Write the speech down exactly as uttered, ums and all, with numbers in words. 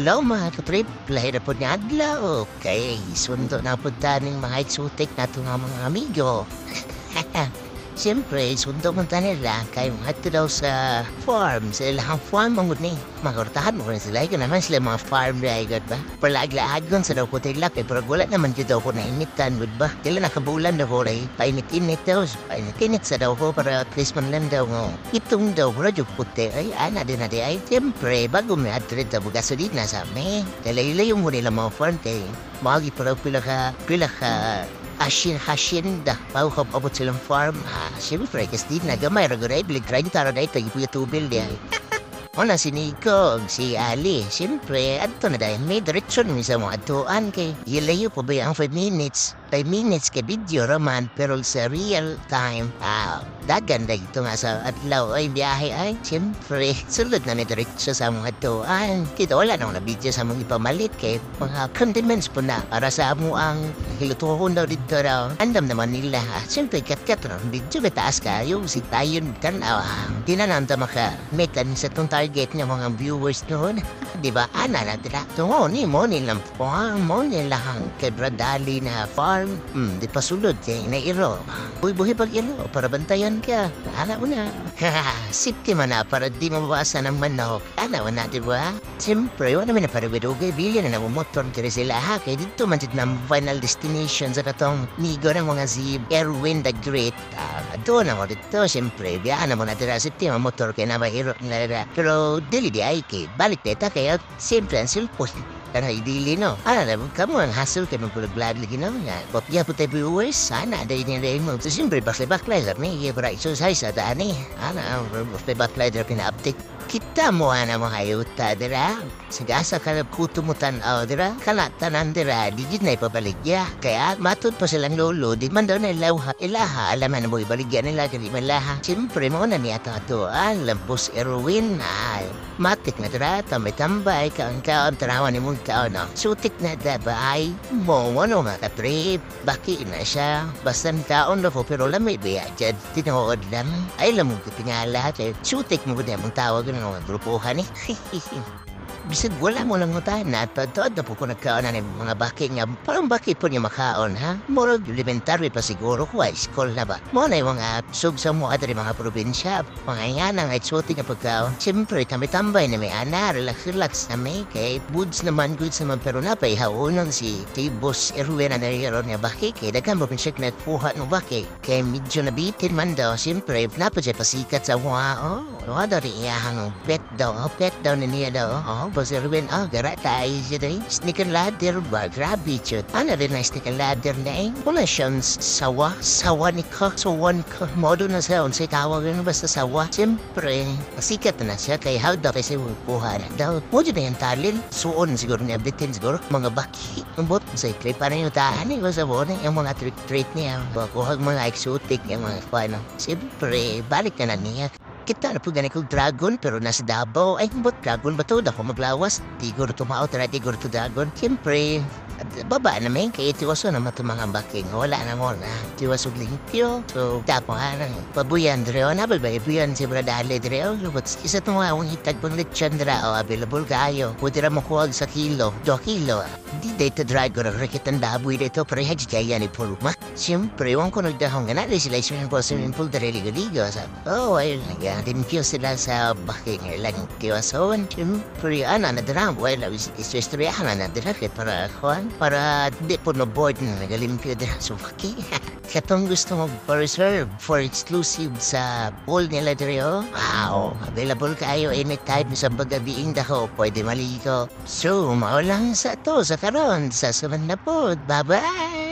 Hello mga katrip, lahi na po niya adlaw. Okay, sundo na po taning mga itsutik na ito nga mga amigo. Siyempre, sundo mo ta nila kay mga ito daw sa farm. Sa ilang farm mga ni. Makortahan mo rin sila. Ika naman sila mga farm driver ba? Palaglahagon sa daw ko tayo eh. Pero wala naman dito daw ko nainitan with ba? Kailan nakabulan daw ko rin. Painit-init daw. Painit-init sa daw ko para at least man lang daw nga. Itong daw ko radyo puti. Ay, ana din na di. Ay, siyempre, bago may atrid na gasolina sa amin. Kailayo mo nila mga farm kay. Magi para pila ka, pila ka, Asin hacienda, pau kap abot silang farm. Ah, siyempre, kasi di na gamay, raguray, bilig try di taro na ito, ipuya tubil di ay. Ona si Nico, si Ali, siyempre, ato na dahil may diretsyon mo sa mga atuan kay. Ilayo po ba ang five minutes? five minutes ka video raman, pero sa real time, ah, dagan na ito nga sa adlaw ay biyahe ay, siyempre, sulod na ni diretsyo sa mga atuan. Kita wala nang nabidyo sa mga ipamalit kay mga condiments po na para sa amo ang hilutuhon daw dito raw. Andam naman nila, ah, siyempre, kat-kat raw, video betaas kayo, si tayon tanaw, ah, di na nanta maka metan sa itong target ng mga viewers noon. Di ba? Ana na tila. Tungo ni mo nilang farm, mo nilang kadradali na farm. Hmm, di pa sulod kay nairo. Buhi-buhi pag iro, para bantayan ka. Ana una. Sipti man na para di mabawasan ang manok. Ana una, di ba? Siyempre, wala naman na para widugay. Bilyan na namumotor kaya sila ha. Kaya dito man dito ng final destination sa katong nigo ng mga si Erwin the Great. Uh, doon ako dito, siyempre, biyahan naman na tira. Sipti man motor kaya na mahiro nila. Pero dili di ay kay balik deta kaya siyempre ang silpon. Karena idili no. Ano na, kamu ang hassle kay magpulagblad lagi no. Popya po tayo viewers, sana ada ini rin mo. So siyempre, baklay-baklay ni. Iya para exercise sa daan eh. Ano, baklay-baklay dito pina-update. Kita mo ana mga ayuta dira. Sagasa ka kutumutan o dira. Kalatanan dira, digit na ipabaligya. Kaya matod pa silang lolo, di man daw na ilaha. Ilaha, alaman na mo ibaligya nila, kani malaha. Siyempre mo na niya tatuan, lampos Erwin. Ay, matik na dira, tambay-tambay, kaon-kaon, tanawan ni mong kaon. No? Sutik na dabay, mo ano mga katrip. Baki na siya. Basta kaon na po, pero lamay biya dyan. Tinood lang. Ay, lamong kapingala. Sutik mo na mong tawag ng mga grupuhan eh. Bisag wala mo lang utahan na at pagtood na po ko nagkaon na ng mga baki nga. Parang baki po niya makaon ha? Murag elementary pa siguro ko ay school na ba? Mo na yung mga sugsa mo at mga probinsya. Mga yana nga itsuti nga pagkaon. Siyempre kami tambay na may ana, relax-relax na may. Kay goods naman, goods naman. Pero napay haunon si Tibos Erwin na nariyaron nga baki. Kay dagan mo pinsyak na puhat ng baki. Kay medyo nabitin man daw. Siyempre napadya pasikat sa mga oh. Wala rin iyahang pet daw. Oh, pet daw na niya daw. Oh, Boss Erwin, oh, gara tayo siya rin. Sneaker ladder ba? Grabe, chut. Ano rin na sneaker ladder na eh? Wala siyang sawa. Sawa ni ka. Sawan ka. Modo na siya. Unsay tawag yun basta sawa. Siyempre, sikat na siya. Kaya how daw kasi kuha na daw. Modo na yung talil. Suon siguro niya. Bitin siguro. Mga baki. Ang bot. Sa trip. Parang yung tahan eh. Basta mo na yung mga trick-trick niya. Kuhag mga exotic. Yung mga paano. Siyempre, balik na na niya. Kita na po gani kong dragon pero nasa Davao. Ay, bot dragon ba to? Dako maglawas. Tigor tumao, tara tigor to dragon. Siyempre, baba namin kaya tiwaso naman itong mga baking. Wala na mo na. Tiwaso limpyo. So, tapo nga nang pabuyan dreo. Nabal ba ibuyan si Bradale dreo? But isa itong mga akong hitag pang lechon dreo. Available kayo. Pwede na makuha sa kilo. Do kilo. Di dito dragon. Rakitan daboy dito. Pero hajj kaya ni Pulma. Siyempre, huwag ko nagdahong nga na. Sila swimming pool, swimming pool. Dari ligo-ligo. Oh, ayun nga. Limpyo sila sa baking lang tiwason. Siyempre, ano, nadarang. Well, istoryahan na nadarang. Para kuhan. Para di po na-board na nagalimpyo din. So, okay. Katong gusto mo pa-reserve for exclusive sa pool nila dito. Wow! Available kayo anytime sa bagabiing dako. Pwede maligo. So, maulang sa to sa karon. Sa sunod na po. Bye-bye!